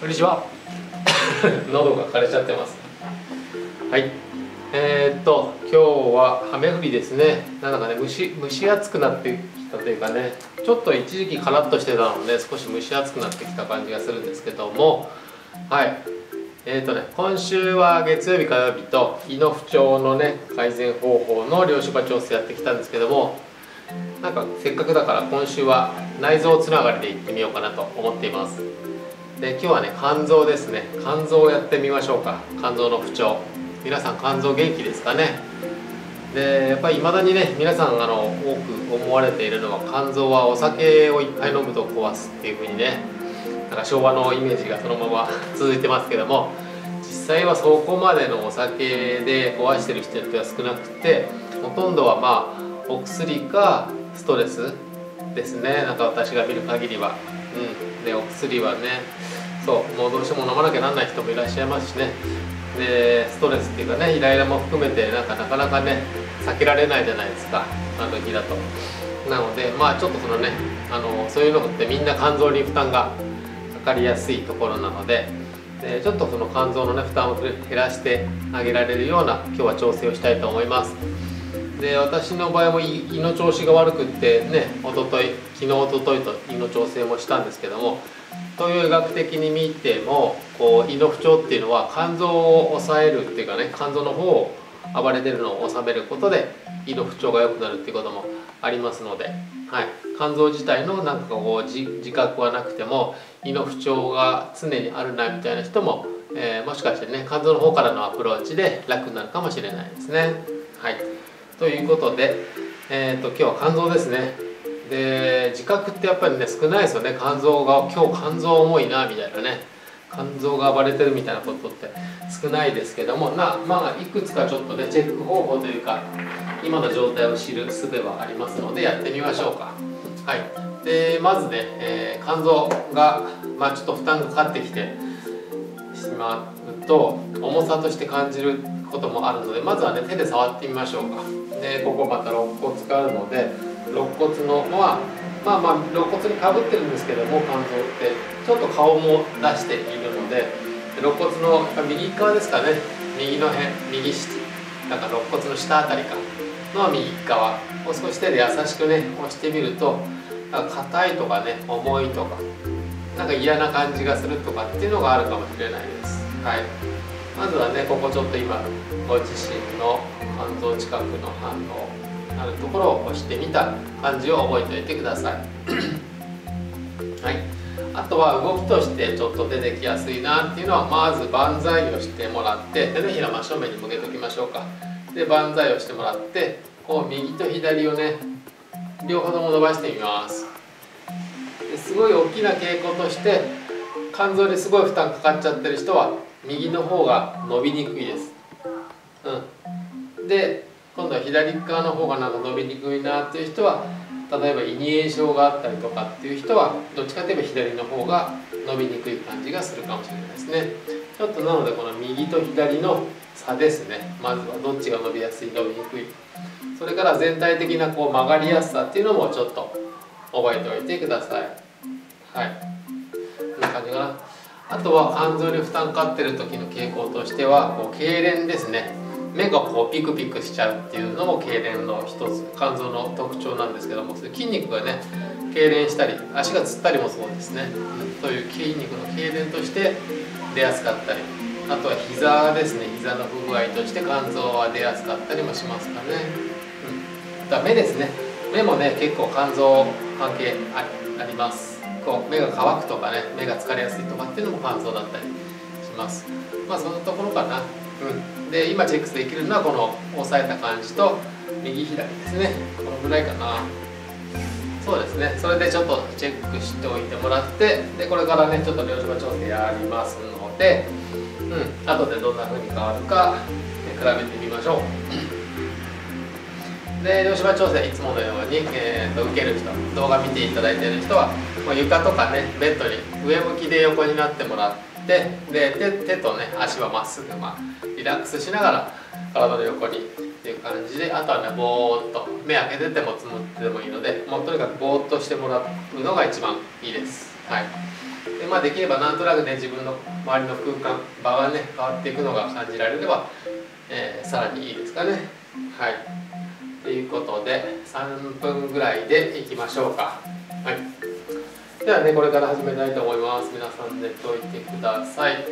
こんにちは。喉が枯れちゃってます。はい。今日は雨降りですね。なんだかね、蒸し暑くなってきたというかね、ちょっと一時期カラッとしてたので、少し蒸し暑くなってきた感じがするんですけども、はい。今週は月曜日、火曜日と胃の不調のね、改善方法の領収場調整やってきたんですけども、なんかせっかくだから今週は内臓つながりでいってみようかなと思っています。で、今日はね、肝臓ですね。肝臓をやってみましょうか。肝臓の不調。皆さん肝臓元気ですかね。で、やっぱり未だにね、皆さん多く思われているのは、肝臓はお酒をいっぱい飲むと壊すっていう風にね、なんか昭和のイメージがそのまま続いてますけども、実際はそこまでのお酒で壊してる人っては少なくて、ほとんどはまあお薬かストレスですね。なんか私が見る限りは。で、お薬はね、もうどうしても飲まなきゃなんない人もいらっしゃいますしね。で、ストレスっていうかね、イライラも含めてなかなかね、避けられないじゃないですか、あの時だと。なので、まあちょっとそのね、そういうのってみんな肝臓に負担がかかりやすいところなので、ちょっとその肝臓のね、負担を減らしてあげられるような今日は調整をしたいと思います。で、私の場合も胃の調子が悪くってね、昨日一昨日と胃の調整もしたんですけども、東洋医学的に見ても胃の不調っていうのは肝臓を抑えるっていうかね、肝臓の方を暴れてるのを収めることで胃の不調が良くなるっていうこともありますので、はい、肝臓自体のなんか自覚はなくても胃の不調が常にあるなみたいな人も、もしかしてね、肝臓の方からのアプローチで楽になるかもしれないですね。はい、ということで、今日は肝臓ですね。で、自覚ってやっぱりね、少ないですよね。今日肝臓重いなみたいなね、肝臓が暴れてるみたいなことって少ないですけども、まあいくつかちょっとね、チェック方法というか今の状態を知る術はありますので、やってみましょうか。はい。で、まずね、肝臓がちょっと負担がかかってきてしまうと重さとして感じることもあるので、まずはね、手で触ってみましょうか。で、ここまた肋骨があるので、肋骨のは肋骨にかぶってるんですけども、肝臓ってちょっと顔も出しているので、肋骨の右側ですかね、右の辺、なんか肋骨の下あたりかの右側を少し手で優しくね、押してみると、なんか硬いとかね、重いとか、なんか嫌な感じがするとかっていうのがあるかもしれないです。はい。まずはね、ここちょっと今ご自身の肝臓近くの反応あるところを押してみた感じを覚えておいてください。はい。あとは動きとしてちょっと出てきやすいなっていうのは、まず万歳をしてもらって、手のひら真正面に向けておきましょうか。で、万歳をしてもらって、右と左をね、両方とも伸ばしてみます。ですごい大きな傾向として、肝臓にすごい負担かかっちゃってる人は右の方が伸びにくいです。で、今度は左側の方がなんか伸びにくいなっていう人は、例えば胃に炎症があったりとかっていう人は、どっちかといえば左の方が伸びにくい感じがするかもしれないですね。ちょっとなので、この右と左の差ですね。まずはどっちが伸びやすい、伸びにくい。それから全体的な曲がりやすさっていうのもちょっと覚えておいてください。はい。こんな感じかな。あとは肝臓に負担かかってる時の傾向としては、痙攣ですね。目がピクピクしちゃうっていうのも痙攣の一つ、肝臓の特徴なんですけども、筋肉がね、痙攣したり足がつったりもそうですね、という筋肉の痙攣として出やすかったり、あとは膝ですね、膝の不具合として肝臓は出やすかったりもしますかね。あとは目ですね。目もね、結構肝臓関係あります。目が乾くとかね、目が疲れやすいとかっていうのも肝臓だったりします。そのところかな。で、今チェックできるのはこの押さえた感じと右左ですね。このぐらいかな。そうですね。それでちょっとチェックしておいてもらって、で、これからね、ちょっと領収場調整やりますので、後でどんな風に変わるか比べてみましょう。で、領収場調整いつものように、受ける人、動画見ていただいている人は、床とかね、ベッドに上向きで横になってもらって、で、手とね、足はまっすぐ、リラックスしながら体の横にっていう感じで、あとはね、ぼーっと目開けててもつむってでもいいので、もうとにかくぼーっとしてもらうのが一番いいです。はい。 で、できればなんとなくね自分の周りの空間場がね変わっていくのが感じられれば、さらにいいですかね。はい、ということで3分ぐらいでいきましょうか。はい、ではねこれから始めたいと思います。皆さん寝といてください。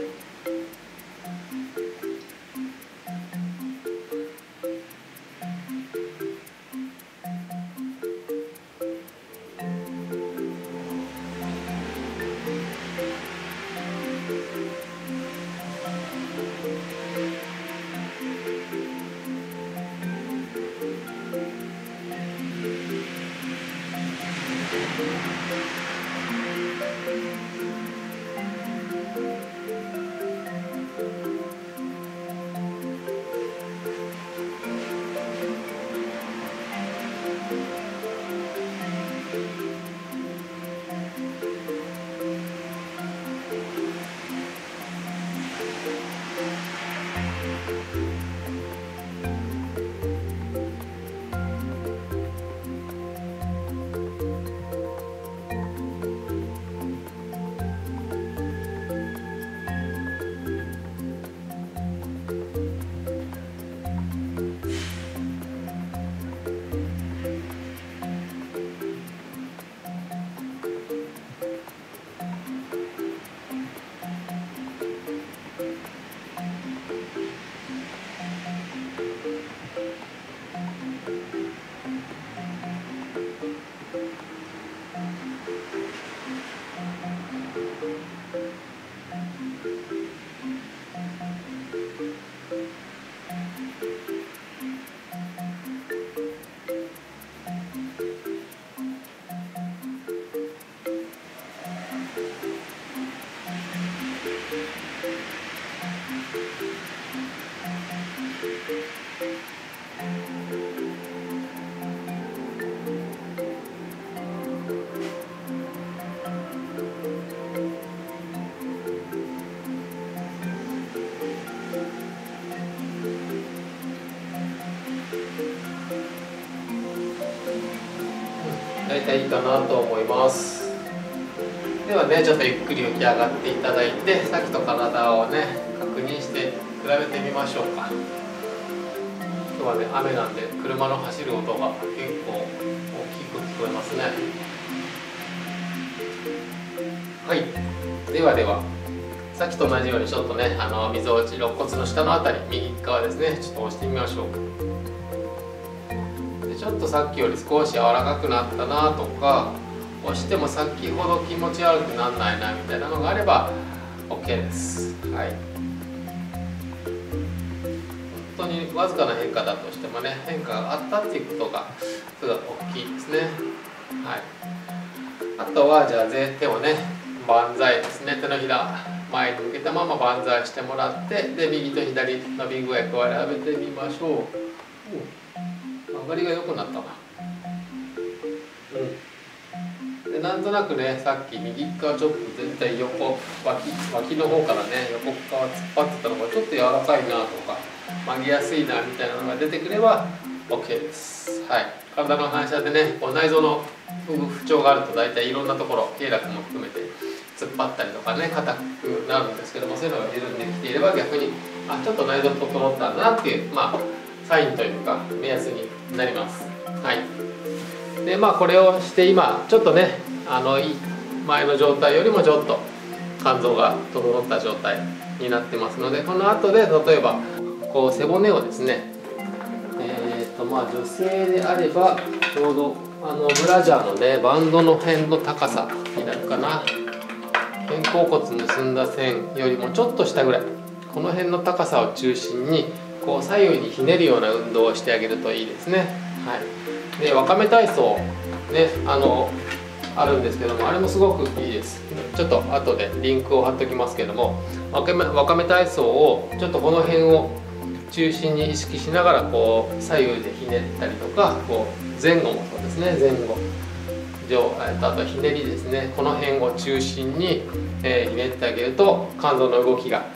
大体いいかなと思います。ではねちょっとゆっくり起き上がっていただいて、さっきと体をね確認して比べてみましょうか。今日はね雨なんで車の走る音が結構大きく聞こえますね。はい、ではではさっきと同じようにちょっとねみぞおち肋骨の下のあたり右側ですねちょっと押してみましょうか。ちょっとさっきより少し柔らかくなったなとか、押しても先ほど気持ち悪くならないなみたいなのがあれば OK です。はい、本当にわずかな変化だとしてもね変化があったっていうことがすごい大きいですね。はい、あとはじゃあ手をね万歳ですね、手のひら前に向けたまま万歳してもらって、で右と左伸び具合比べてみましょう。上がりが良くなったな。でなんとなくねさっき右側ちょっと全体横脇の方からね横側突っ張ってたのがちょっと柔らかいなとか曲げやすいなみたいなのが出てくれば OK です。はい、体の反射でねこう内臓の不調があると大体いろんなところ経絡も含めて突っ張ったりとかね硬くなるんですけども、そういうのが緩んできていれば逆にちょっと内臓整ったんだなっていうサインというか目安になります。はい、でこれをして今ちょっとね前の状態よりもちょっと肝臓が整った状態になってますので、この後で例えばこう背骨をですね女性であればちょうどブラジャーのねバンドの辺の高さになるかな、肩甲骨結んだ線よりもちょっと下ぐらい、この辺の高さを中心にこう左右にひねるような運動をしてあげるといいですね。はい、でわかめ体操ねあるんですけども、あれもすごくいいです。ちょっと後でリンクを貼っときますけども、わかめ体操をちょっとこの辺を中心に意識しながらこう左右でひねったりとか、こう前後もそうですね、前後あとひねりですね、この辺を中心に、ひねってあげると肝臓の動きが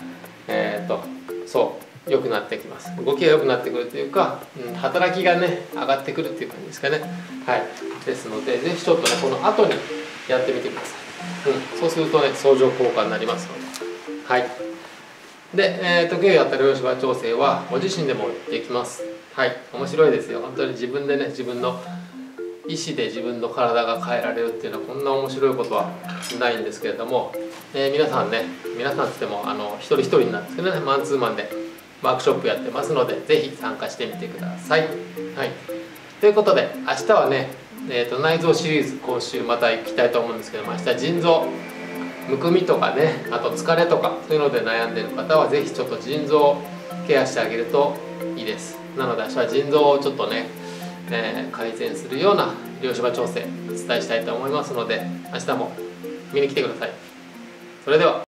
良くなってきます。動きが良くなってくるというか、働きがね上がってくるっていう感じですかね。はい、ですのでぜひちょっとねこの後にやってみてください。 そうするとね相乗効果になりますので。はい。で、今日やった量子場調整はご自身でもできます。はい、面白いですよ。本当に自分でね、自分の意思で自分の体が変えられるっていうのはこんな面白いことはないんですけれども、皆さんね、皆さんつっても一人一人なんですけどね、マンツーマンでワークショップやってますので、ぜひ参加してみてください。はい、ということで明日はね、内臓シリーズ今週また行きたいと思うんですけども、明日腎臓むくみとかね、あと疲れとかそういうので悩んでる方はぜひちょっと腎臓をケアしてあげるといいです。なので明日は腎臓をちょっとね、改善するような量子場調整お伝えしたいと思いますので、明日も見に来てください。それでは。